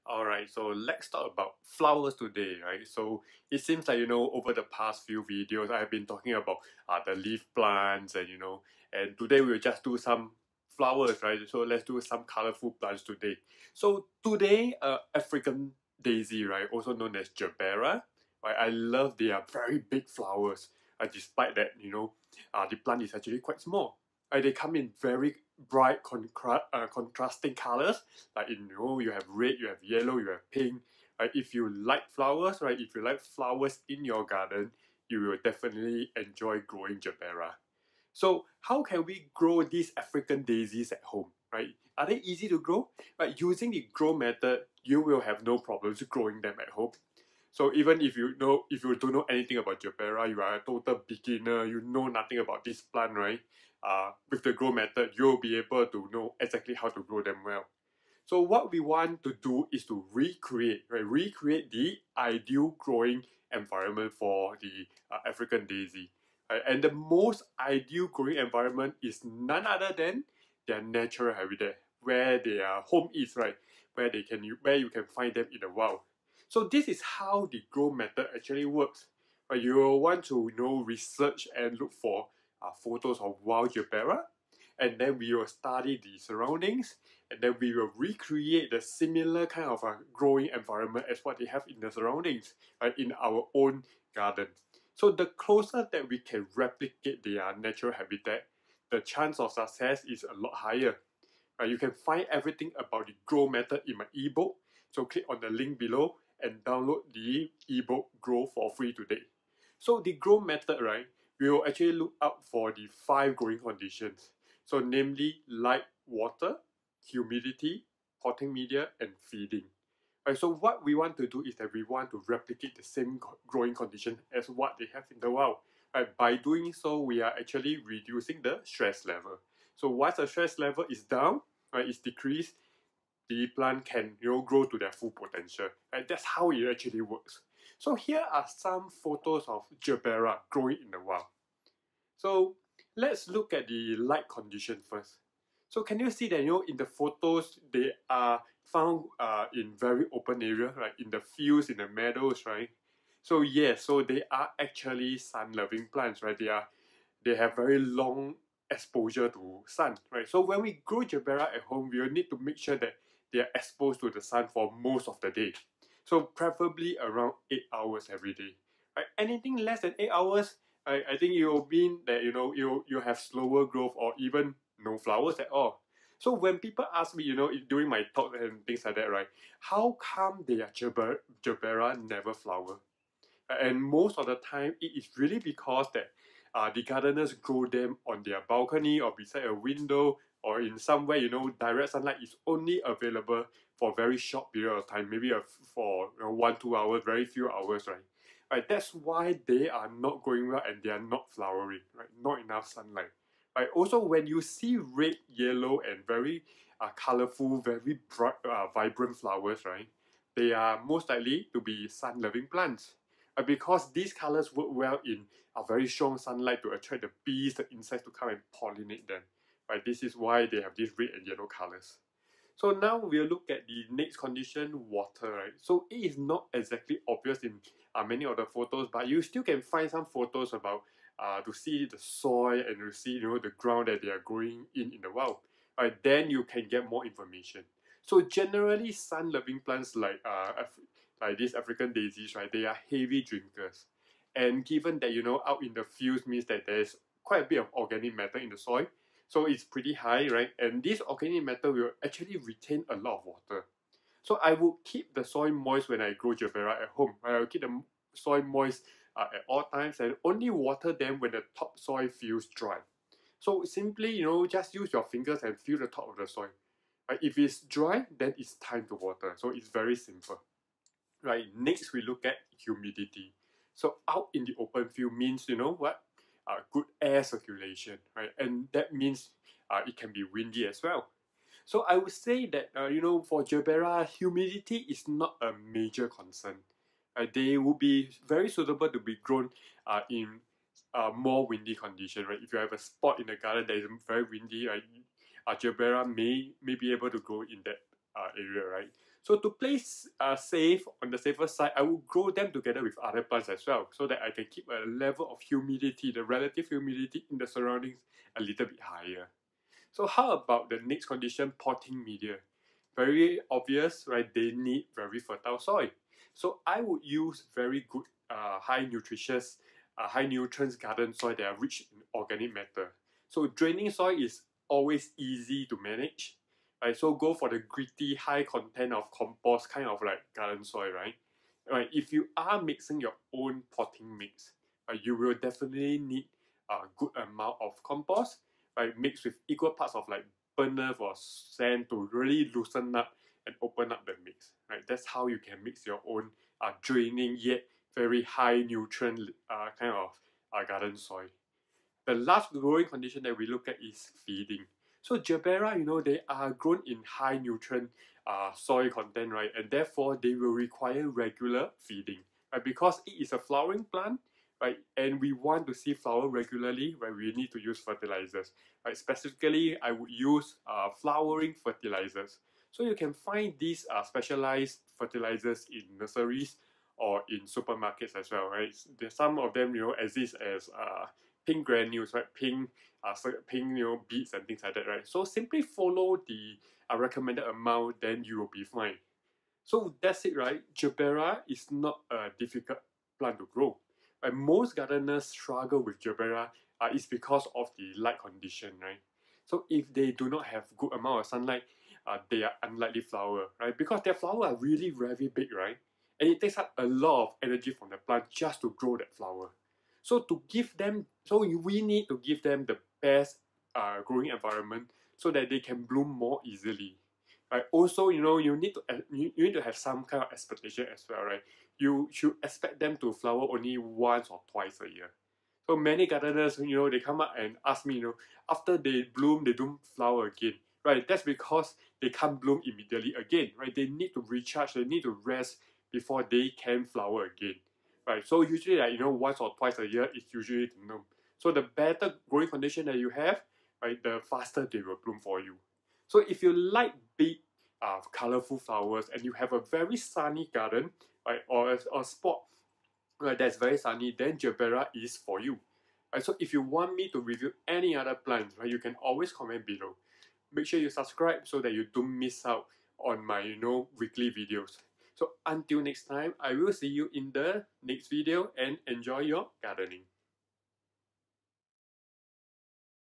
Alright, so let's talk about flowers today, right? So it seems like, over the past few videos, I have been talking about the leaf plants and today we'll just do some flowers, right? So let's do some colorful plants today. So today, African daisy, right? Also known as Gerbera, right? I love their very big flowers, despite that, the plant is actually quite small. They come in very bright contrasting colors, like you have red, you have yellow, you have pink. Right? If you like flowers, right? If you like flowers in your garden, you will definitely enjoy growing Gerbera. So how can we grow these African daisies at home, right? Are they easy to grow? Right, using the grow method, you will have no problems growing them at home. So even if you don't know anything about Gerbera, you are a total beginner, you know nothing about this plant, right? With the grow method, you'll be able to know exactly how to grow them well. So what we want to do is to recreate, right? Recreate the ideal growing environment for the African daisy. Right? And the most ideal growing environment is none other than their natural habitat, where their home is, right? Where you can find them in the wild. So this is how the grow method actually works. Right? You will want to research and look for photos of wild Gerbera, and then we will study the surroundings, and then we will recreate the similar kind of a growing environment as what they have in the surroundings, right, in our own garden. So the closer that we can replicate their natural habitat, the chance of success is a lot higher. Right, you can find everything about the grow method in my ebook. So click on the link below and download the ebook Grow for free today. So the grow method, right, we will actually look out for the 5 growing conditions. So namely light, water, humidity, potting media, and feeding. Right, so what we want to do is that we want to replicate the same growing condition as what they have in the wild. Right, by doing so, we are actually reducing the stress level. So once the stress level is down, right, it's decreased, the plant can grow to their full potential. Right, that's how it actually works. So here are some photos of Gerbera growing in the wild. So let's look at the light condition first. So can you see that in the photos they are found in very open area, right? In the fields, in the meadows, right? So yes, so they are actually sun-loving plants, right? They have very long exposure to sun, right? So when we grow Gerbera at home, we will need to make sure that they are exposed to the sun for most of the day. So preferably around 8 hours every day. Right? Anything less than 8 hours, I think it will mean that you have slower growth or even no flowers at all. So when people ask me, during my talk and things like that, right, how come their Gerbera never flower? And most of the time, it is really because that the gardeners grow them on their balcony or beside a window or in somewhere, direct sunlight is only available for a very short period of time, maybe for 1-2 hours, very few hours, right? Right, that's why they are not growing well and they are not flowering, right? Not enough sunlight. Right. Also, when you see red, yellow, and very colorful, very bright, vibrant flowers, right? They are most likely to be sun-loving plants. Because these colors work well in a very strong sunlight to attract the bees, the insects to come and pollinate them. Right. This is why they have these red and yellow colors. So now we'll look at the next condition, water, right? So it is not exactly obvious in many of the photos, but you still can find some photos about to see the soil and to see the ground that they are growing in the wild. Right, then you can get more information. So generally, sun-loving plants like these African daisies, right, they are heavy drinkers. And given that out in the fields means that there's quite a bit of organic matter in the soil, so it's pretty high, right? And this organic matter will actually retain a lot of water. So I will keep the soil moist when I grow Gerbera at home. I will keep the soil moist at all times and only water them when the topsoil feels dry. So simply, just use your fingers and feel the top of the soil. Right? If it's dry, then it's time to water. So it's very simple. Right. Next, we look at humidity. So out in the open field means, what? Good air circulation, right? And that means it can be windy as well. So I would say that, for Gerbera, humidity is not a major concern. They would be very suitable to be grown in more windy condition, right? If you have a spot in the garden that is very windy, right, Gerbera may be able to grow in that area, right? So to play safe, on the safer side, I will grow them together with other plants as well, so that I can keep a level of humidity, the relative humidity in the surroundings, a little bit higher. So how about the next condition, potting media? Very obvious, right? They need very fertile soil. So I would use very good, high nutritious, high nutrients garden soil that are rich in organic matter. So draining soil is always easy to manage, right? So go for the gritty, high content of compost kind of like garden soil, right? Right. If you are mixing your own potting mix, you will definitely need a good amount of compost, right? Mixed with equal parts of like burn earth or sand to really loosen up and open up the mix, right? That's how you can mix your own draining yet very high nutrient kind of garden soil. The last growing condition that we look at is feeding. So Gerbera, they are grown in high nutrient soil content, right? And therefore they will require regular feeding, right? Because it is a flowering plant, right? And we want to see flower regularly, right? We need to use fertilizers, right? Specifically, I would use flowering fertilizers. So you can find these specialized fertilizers in nurseries or in supermarkets as well, right? There's some of them, exist as pink granules, right? Pink, beads and things like that, right? So simply follow the recommended amount, then you will be fine. So that's it, right? Gerbera is not a difficult plant to grow. Right? Most gardeners struggle with Gerbera is because of the light condition, right? So if they do not have good amount of sunlight, they are unlikely flower, right? Because their flower are really very big, right? And it takes up a lot of energy from the plant just to grow that flower. So we need to give them the best growing environment so that they can bloom more easily. Right? Also, you need to have some kind of expectation as well, right? You should expect them to flower only once or twice a year. So many gardeners, they come up and ask me, after they bloom, they don't flower again, right? That's because they can't bloom immediately again, right? They need to recharge, they need to rest before they can flower again, right? So usually, once or twice a year is usually the norm. So the better growing condition that you have, right, the faster they will bloom for you. So if you like big, colorful flowers and you have a very sunny garden, right, or a spot, right, that's very sunny, then Gerbera is for you. Right, so if you want me to review any other plants, right, you can always comment below. Make sure you subscribe so that you don't miss out on my weekly videos. So until next time, I will see you in the next video and enjoy your gardening.